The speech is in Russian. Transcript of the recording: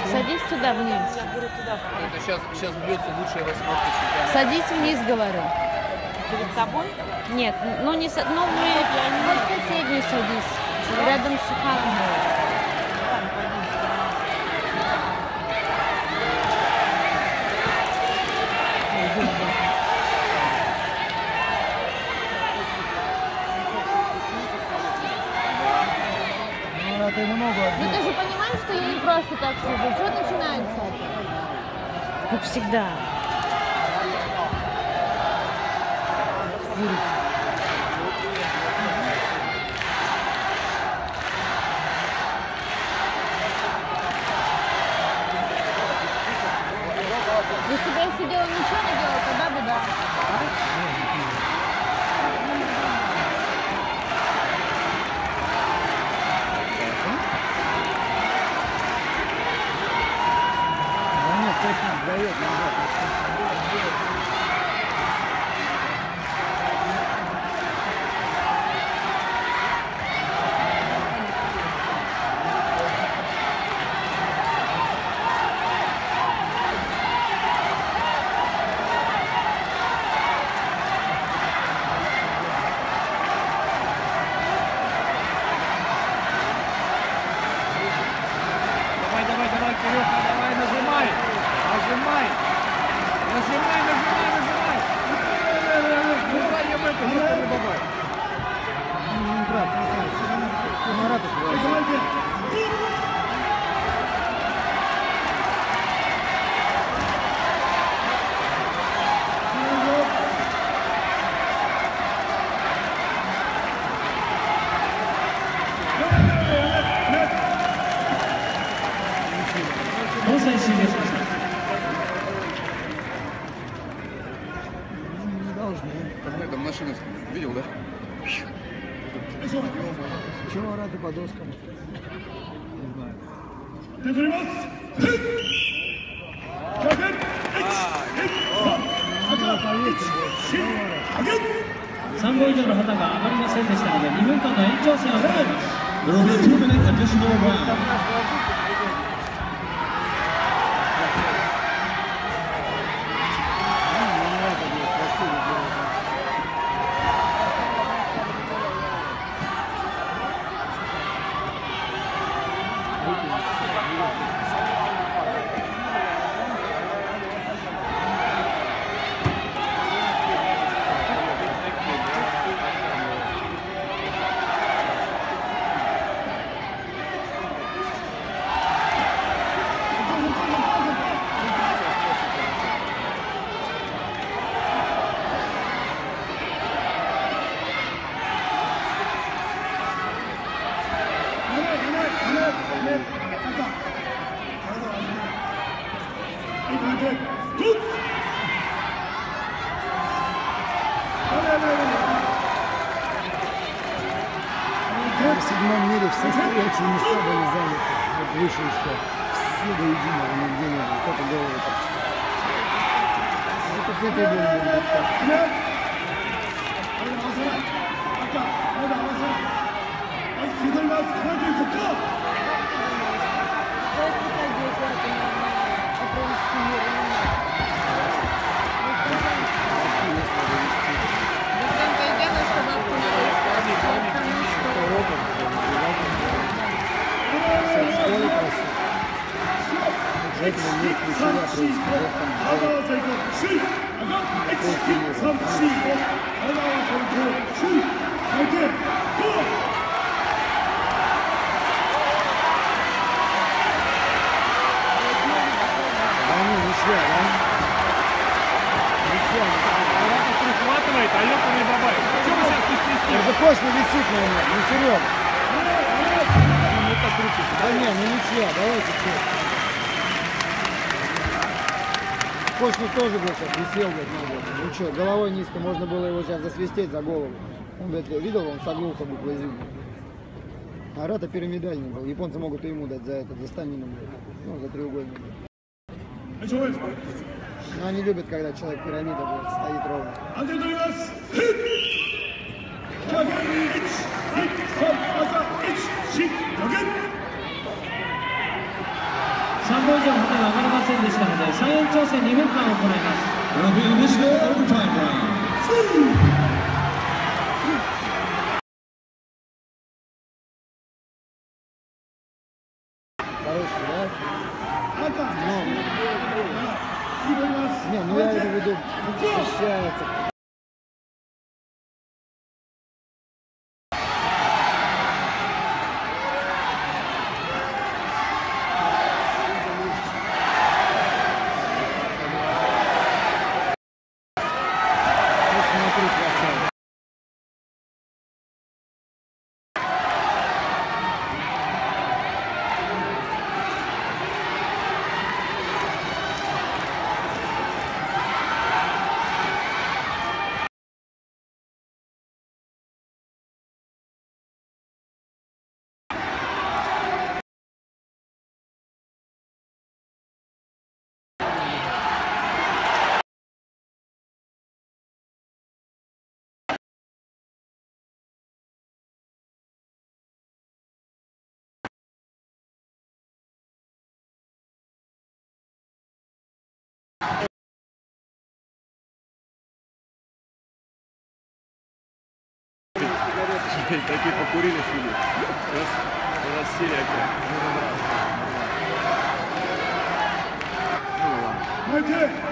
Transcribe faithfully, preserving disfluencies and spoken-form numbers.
Садись сюда вниз. Это сейчас, сейчас бьется лучшая восьмерка чемпионата. Садись вниз, говорю. Перед тобой? Нет, ну не со... ну, мы... вот соседний садись. Рядом с Шиханом. Это много. Ну ты же понимаешь, что я не просто так сижу. Что начинается? Как всегда. Если бы я сидела ничего не делала, тогда бы да. Дает назад. Давай, давай, давай, Кирюха, давай, нажимай! Нажимай! Нажимай, нажимай, нажимай! Давай, я в это, не давай! Ну, брат, ну, Марата спрашивает. Не должны. Там машина видел, да? Чего рады по доскам? Не знаю. さんごう以上の旗が上がりませんでしたのでにふんかんの延長戦を行います。There will be two minute additional round. В седьмом мире все стоячие места были заняты. Вот выше еще. Все до единого нигде не было. Только головы торчат. Это все требования будут так. Этого нет ничего происходит Прихватывает, а Лёха не добавит. Что вы сейчас тут свистите? Эрзакош не висит на меня, не серьезно. Ну так руки. Да не, ну ничего, давайте все. Кошник тоже, блядь, сейчас висел, блядь, ну, блядь. Ну что, головой низко, можно было его сейчас засвистеть за голову. Он, блядь, видел, он согнулся буквой «Зю». А Рата пирамидальный был. Японцы могут и ему дать за этот, за станину, блядь. Ну, за треугольник. Но они любят, когда человек пирамида, блядь, стоит ровно. さんぼん以上の旗が上がりませんでしたので、再延長戦にふんかんを行います。Will be initial overtime round. Хороший, да? Но. Не, ну я имею в виду, защищается. Смотри, красавец. Такие покурили сюда. У нас, у нас серия какая. Ну ладно.